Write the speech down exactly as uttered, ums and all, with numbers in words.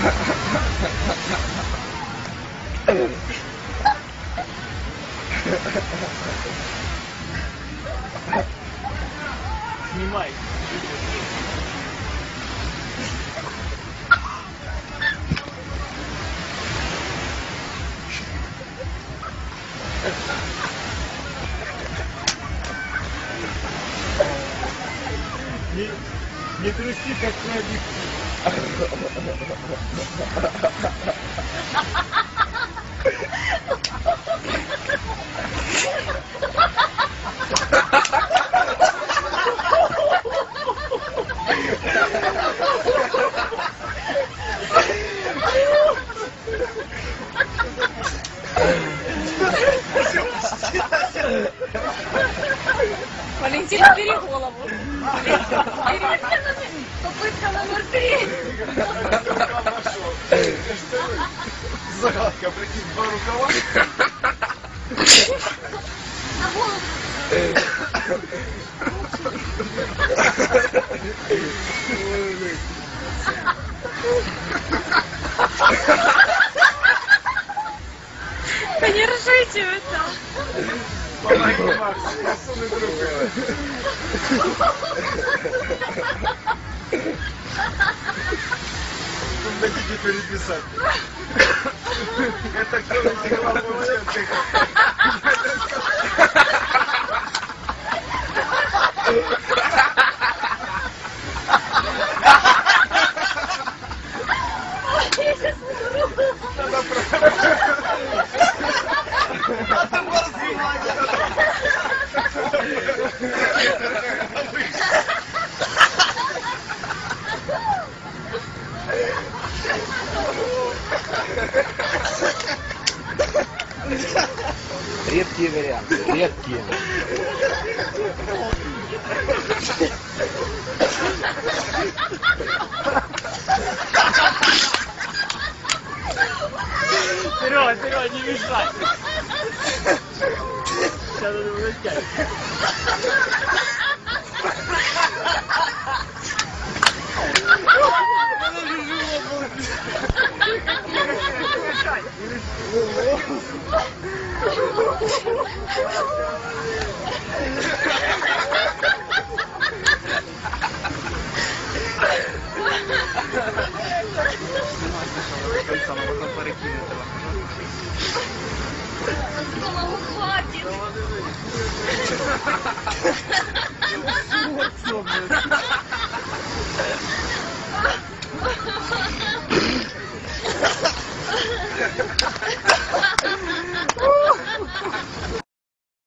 Снимай. Не, не тряси, как на Валентина, бери голову. Попытка номер три. Загадка, прикинь, два рукава. На голову. Да не ржите вы там. Помоги, Макс, посуны другая. Дадите переписать. Это кто натекла получается? Редкие варианты, редкие. Вперед, вперед, не мешай. Сейчас надо вытягивать. Голову хватит. Все, блядь.